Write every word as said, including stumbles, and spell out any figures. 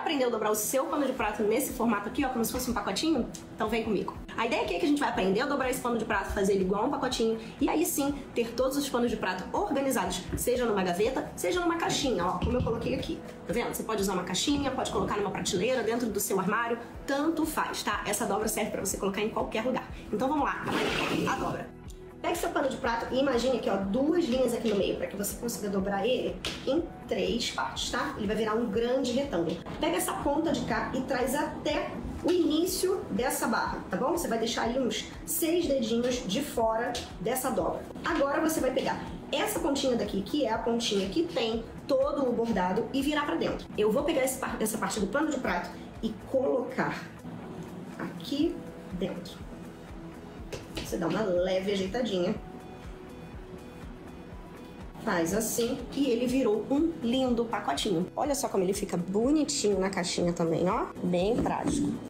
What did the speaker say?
aprender a dobrar o seu pano de prato nesse formato aqui, ó, como se fosse um pacotinho? Então vem comigo. A ideia aqui é que a gente vai aprender a dobrar esse pano de prato, fazer ele igual um pacotinho, e aí sim ter todos os panos de prato organizados, seja numa gaveta, seja numa caixinha, ó, como eu coloquei aqui. Tá vendo? Você pode usar uma caixinha, pode colocar numa prateleira, dentro do seu armário, tanto faz, tá? Essa dobra serve pra você colocar em qualquer lugar. Então vamos lá, a dobra. Pegue seu pano de prato e imagine aqui, ó, duas linhas aqui no meio, para que você consiga dobrar ele em três partes, tá? Ele vai virar um grande retângulo. Pega essa ponta de cá e traz até o início dessa barra, tá bom? Você vai deixar aí uns seis dedinhos de fora dessa dobra. Agora você vai pegar essa pontinha daqui, que é a pontinha que tem todo o bordado, e virar pra dentro. Eu vou pegar essa parte do pano de prato e colocar aqui dentro. Você dá uma leve ajeitadinha. Faz assim e ele virou um lindo pacotinho. Olha só como ele fica bonitinho na caixinha também, ó. Bem prático.